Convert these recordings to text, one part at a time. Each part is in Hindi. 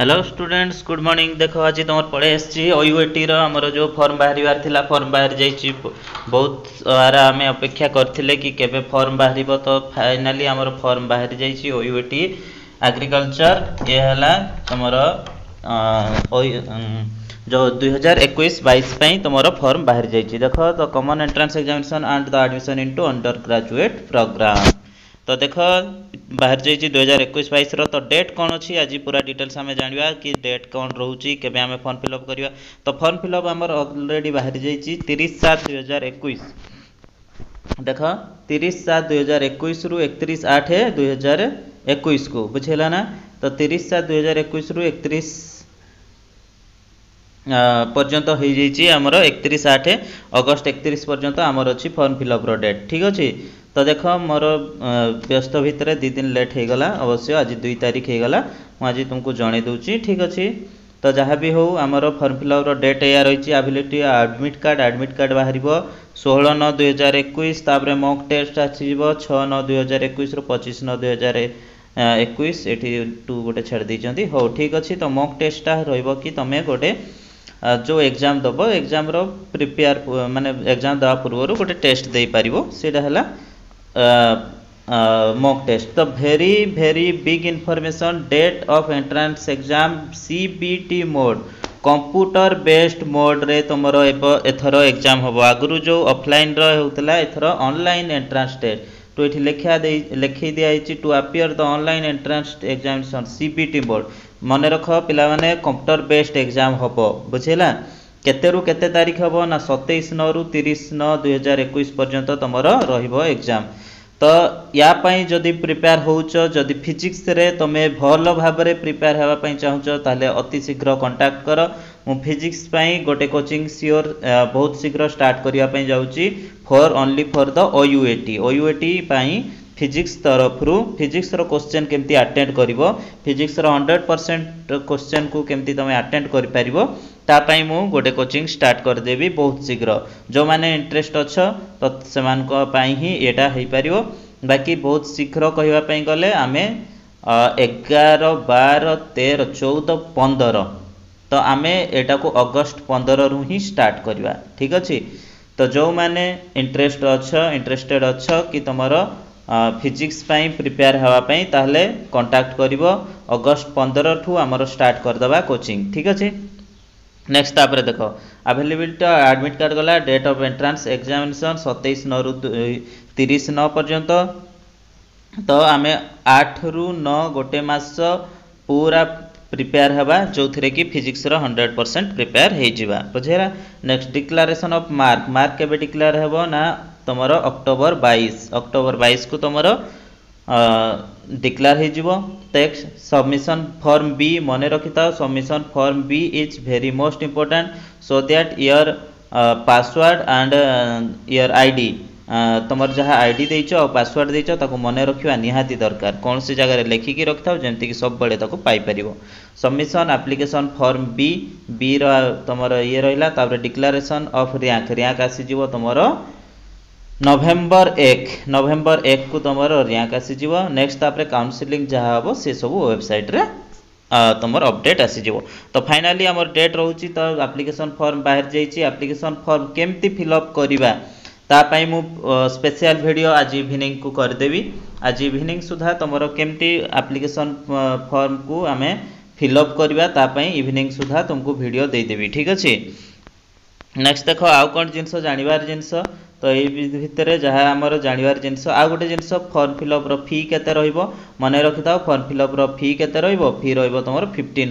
Hello students good morning. देखो आज तुम पढ़े ओयूएटी आमर जो फॉर्म बाहर थिला फॉर्म बाहर जाइए बहुत सारा आम अपेक्षा करथिले कि केबे फॉर्म बाहर तो फाइनाली आमर फॉर्म बाहर जाइए ओयूएटी एग्रीकल्चर ये है तुमर जो 2021-22 तुम फॉर्म बाहर जाइए। देख तो common entrance examination and the admission into undergraduate programme तो देख बाहर जाइए 2021-22 तो डेट कौन अच्छी आज पूरा डिटेल्स आम जाना कि डेट कौन रोचे के फॉर्म फिलअप करवा। तो फॉर्म फिलअप आमर ऑलरेडी बाहर जाइए 30/7/2021। देख 30/7/2021 रु 31/8/2021 को बुझेगा ना। तो 30/7/2021 रु 31 पर्यंत हो जाइए आमर 31/8 अगस्त 31 पर्यंत आमर अच्छी फॉर्म फिलअप डेट ठीक अच्छे। तो देख मोर व्यस्त भितर 2 दिन लेट हो गला अवश्य आज 2 तारीख हो गला मुझे तुमको जन दूसरी ठीक अच्छे। तो जहाँ भी हो आमर फॉर्म फिलअप डेट या रही एबिलिटी एडमिट कार्ड बाहर 16/9/2021 तापर मॉक टेस्ट आसीब 6/9/2021 रु 25/9/2021 ये गोटे छाड़ देती हो ठीक अच्छे। तो मॉक टेस्टा रही तुम्हें गोटे जो एग्जाम दब एग्जाम प्रिपेयर माने एग्जाम देवा पूर्व गोटे टेस्ट दे पार से मॉक टेस्ट। तो very very big information date of entrance exam CBT mode computer based mode रे तुमर एथर एग्जाम हम आगु जो ऑफलाइन होता एथर ऑनलाइन एंट्रेंस टेस्ट तो ये लिखी दिखाई to appear the online entrance examination CBT mode मन रख पिला माने कंप्यूटर बेस्ड एग्जाम हम बुझेगा केते रु केते तारीख हम ना 27/9 रु 30/9/2021 पर्यंत तुम एग्जाम। तो या जदि प्रिपेयर होच जदि फिजिक्स रे तुम भल भाव प्रिपेयर होगापी चाहूच ताले अति शीघ्र कांटेक्ट कर मु फिजिक्स गोटे कोचिंग सियोर बहुत शीघ्र स्टार्ट करने जाऊँगी for only for the OUAT physics तरफ फिजिक्स क्वेश्चन केमती अटेंड कर फिजिक्स 100% क्वेश्चन को केमती तुम अटेंड कर तापाई मु गोटे कोचिंग स्टार्ट करदेवी बहुत शीघ्र जो मैंने इंटरेस्ट अच्छा तो से ही एटा हो पार। बाकी बहुत शीघ्र कहवाई गले आम 11, 12, 13, 14, 15 तो आम एटा को अगस्त 15 रु ही स्टार्ट करवा ठीक अच्छे। तो जो मैंने इंटरेस्टेड अच्छा कि तुम फिजिक्स प्रिपेयर होगापी ताहले कांटेक्ट करिवो अगस्त 15 ठू आमर स्टार्ट करदबा कोचिंग ठीक अच्छे। नेक्स्ट तापर देख अवेलेबिलिटी एडमिट कार्ड गला डेट ऑफ एंट्रेंस एग्जामिनेशन 27/9 रु 30/9 पर्यंत। तो आम 8 रु 9 गोटे मास पूरा प्रिपेयर हवा जो थे कि फिजिक्स 100% प्रिपेयर हो बुझेगा। नेक्स्ट डिक्लेरेशन ऑफ मार्क के डिक्लेयर हेबो ना तुम अक्टोबर 22 को तुम डिक्लेयर हो। टेक्स्ट सबमिशन फॉर्म बी मन रखी था submission form B is very most important so that your password and your ID तुम जहाँ आईडी देच और पासवर्ड देच मन रखा निहाती दरकार कौन सी जगह लिखिकी रखी था जमती कि सब बड़े पाइपर। सबमिशन एप्लिकेशन फॉर्म बी तुम ये रहा डिक्लेरेशन ऑफ रैंक आसीज तुम नवेम्बर 1 को तुम रैंक आसीज। नेक्स्ट तापर काउंसिलिंग जहाँ हम से सब वेबसाइट रे तुम अपडेट आसीज। तो फाइनाली आम डेट रोचे तो एप्लिकेशन फॉर्म बाहर जाइए एप्लिकेशन फॉर्म केमती फिलअप करवा तापाई मु स्पेशल वीडियो आज इवनिंग को करदेवी। आज इवनिंग सुधा तुम केमती एप्लिकेशन फॉर्म को आम फिलअप करवा तापाई इवनिंग सुधा तुमको वीडियो देदेवी ठीक अच्छे। नेक्स्ट देख आउ कौन जिनस जानवर जिनस तो ये भितर जहाँ आमर जानवर जिनस आ गोटे जिनस फॉर्म फिलअप फी केते रहिबो मन रखि था फॉर्म फिलअप फी केते रहिबो फी रहिबो तुमर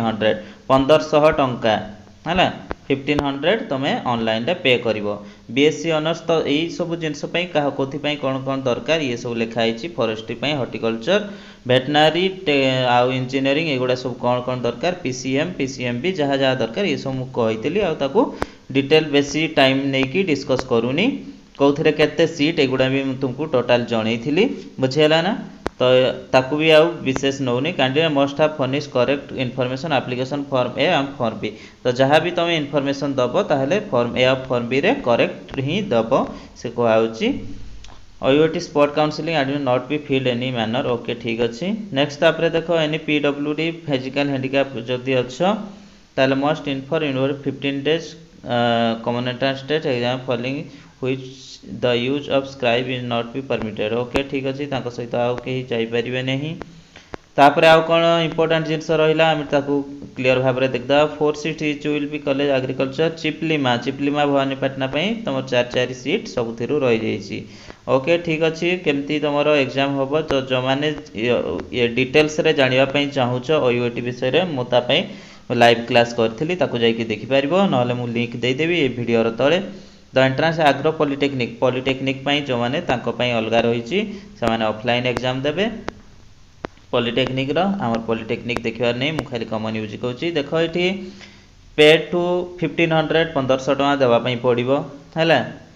1500 टंका है 1500 तुमे ऑनलाइन रे पे करिवो। बीएससी ऑनर्स तो यही सब जिनस क्या कौन कौन दरकार ये सब लिखाई फॉरेस्ट्री हॉर्टिकल्चर वेटनरी आउ इंजीनियरिंग एगुड़ा सब कौन दरकार पीसीएम जहाँ जहाँ दरकार ये सब मुझे डिटेल बेसी टाइम नहीं डिस्कस करूनी कौन केते सीट एगुड़ा भी तुमको टोटाल जनई बुझेगा ना। तो ताकू भी आउ विशेष नौनी candidate must have furnish correct information application form A and form B. तो जहाँ भी तुम इनफॉरमेशन दब ताहले फॉर्म ए और फॉर्म बी रे करेक्ट ही दब से कहुची OUT spot counselling admit not be field any manner okay ठीक अच्छी। नेक्स्ट तापर देखो एनी PWD फिजिकल हैंडिकैप जदि अच्छा ताले must inform university 15 days common entrance test exam following which the use of scribe is not be permitted okay ठीक अच्छी सहित आउ कहीं जाइपारे नहीं। तापर आउ कौन इंपोर्टेंट जिनस रहा आम क्लीयर भाव में देखा 4 seat each will be college agriculture Chiplima Bhawanipatna तुम 4 सीट सब रही जाइए ओके ठीक अच्छे। केमती तुम एग्जाम हम तो जो मैंने ये डिटेल्स रे जानापी चाहूच OUT विषय में मुझे लाइव क्लास करी जाकि देखिपर ना मुझे लिंक देदेवी ये वीडियो तले। द एंट्रांस आग्रो पॉलिटेक्निक जो मैंने अलग रही से ऑफलाइन एग्जाम देवे पॉलिटेक्निक आमर पॉलिटेक्निक देखिबार नहीं मुझे खाली कॉमन यूज कहूँ देख ये पेड टू 1500 1500 टका देवाई पड़ो है।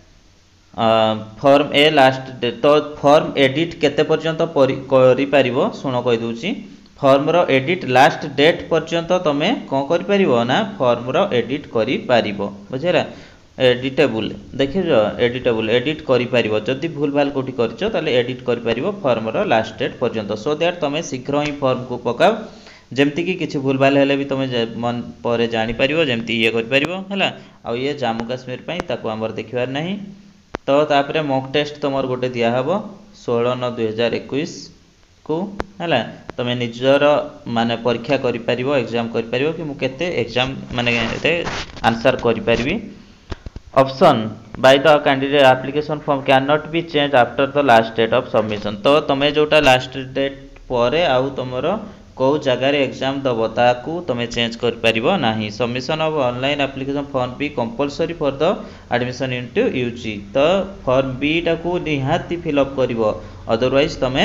फॉर्म ए लास्ट तो फॉर्म एडिट केते पर्यंत करि शुण कहीदे फॉर्म रो एडिट लास्ट डेट पर्यंत तुम कौन कर ना फॉर्म रो एडिट कर बुझेगा एडिटेबल देखिए एडिटेबल एडिट कर जदि भूल भाल कौटी कर एडिट कर फॉर्म रो लास्ट डेट पर्यंत सो दैट तुम शीघ्र ही फॉर्म को पकाओ जमती कि किसी भूल भाल हेले भी तुम मन पर जापर जमती ये कर आउ ये जम्मू काश्मीर आमर देखिबार नहीं। तो तापर मॉक टेस्ट तुम गोटे दिहब 16/9/2021 को है तुम निजर माने परीक्षा कर एग्जाम कर कि मुझे एग्जाम माने आंसर करी। Option by the candidate application form can not be change after the last date of submission तो तुम जोटा लास्ट डेट पर आउ तुम कौ जगार एग्जाम दब ताकू तुम चेंज कर ना। Submission of online application form B compulsory for the admission into UG तो फॉर्म बी टाकू निहाती फिलअप कर अदरवाइज तुम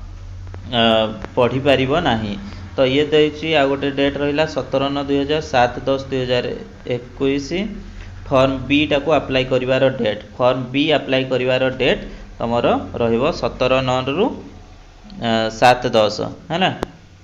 पढ़ी पार ना। तो ये देखिए आ गोटे डेट रहा 17/9/2000 7/10/2021 फॉर्म बी टाकू अप्लाई करिवार डेट फॉर्म बी अप्लाई करिवार डेट तुम रहिबो 17/9 रु 7/10 है ना।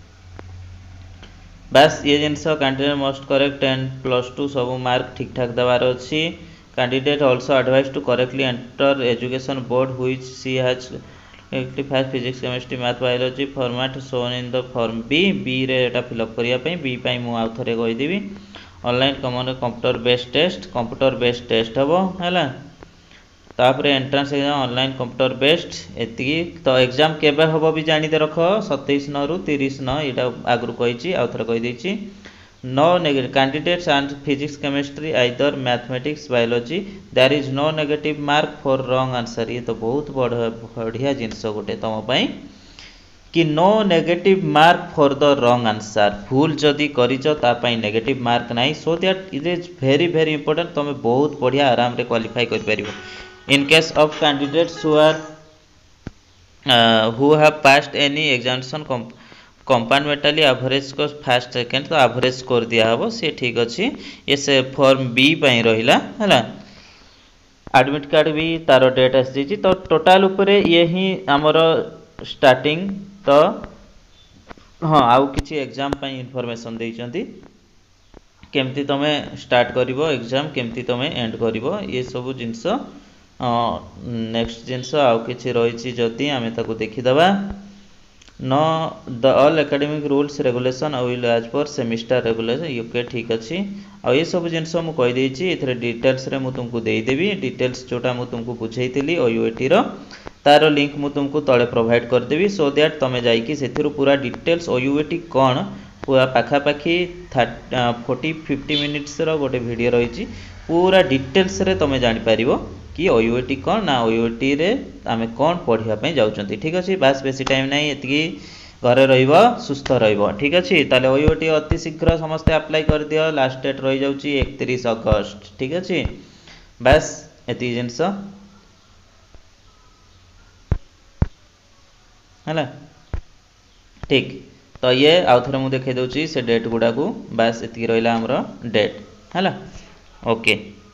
बस ये जिनस कैंडिडेट मस्ट करेक्ट 10+2 सब मार्क ठीक ठाक देवार अच्छी। Candidate also advise to correctly enter education board which see has rectified physics chemistry math biology format shown in the form B रे एटा फिलअप करिया बी पाई मु आउ थरे कहिदेवी। Online common computer based test हम है तापर entrance exam online computer based एति तो एग्जाम केबे हम भी जानी रख 27/9 रु 30/9 यहाँ आगु कही आउ थे कहीदे no negative candidates and physics chemistry either mathematics biology there is no negative mark for wrong answer. ये तो बहुत बढ़िया जिनस गोटे तुम कि no negative mark for the wrong answer भूल जदि करी नेगेटिव मार्क ना so that it is very very important तुम बहुत बढ़िया आराम रे क्वालिफाई कर। In case of candidates who have passed any examination compartmentally average को फर्स्ट सेकंड तो एवरेज स्कोर दिया हम सी ठीक अच्छी। ये से फॉर्म बी पाई रहा है एडमिट कार्ड भी तार डेट आसी तो टोटाल उपरे ये ही आमर स्टार्टिंग तो हाँ आउ किसी एग्जाम इनफॉरमेशन देइचंती केमती तुम स्टार्ट करिवो एग्जाम केमती तुम एंड करिवो ये सब जिनस नेक्स्ट जिनस आउ किछि रही जदि आमे ताकू देखिदबा no the all academic rules regulation will as per semester regulation यूके ठीक अच्छी आ ये सब जिनस मुझे कहीदे ये डिटेल्स रे मु तुमको देदेवी डिटेल्स जोटा मु तुमको बुझेइतिली OUT रो तार लिंक मु तुमको तले प्रोवाइड करदेवी सो दैट तुम जाइए से पूरा डिटेल्स OUT कौन पूरा पाखापाखि 40-50 मिनिट्स रो गोटे वीडियो रही पूरा डिटेल्स रे तुम जापर कि OUT कौन ना OUT रे आमे कौन पढ़ापी जाऊँच ठीक अच्छे। बास बेसी टाइम ना ये घरे रहिबो सुस्थ रहिबो ठीक अच्छे। ताले OUT अति शीघ्र समस्ते अप्लाई कर दियो लास्ट डेट रही जाउची 31 अगस्त ठीक अच्छे। बास एति जिनस है ठीक तो ये आउ थे मुझे देखा दूसरी से डेट गुड़ा को बास एति रहा आमर डेट है ओके।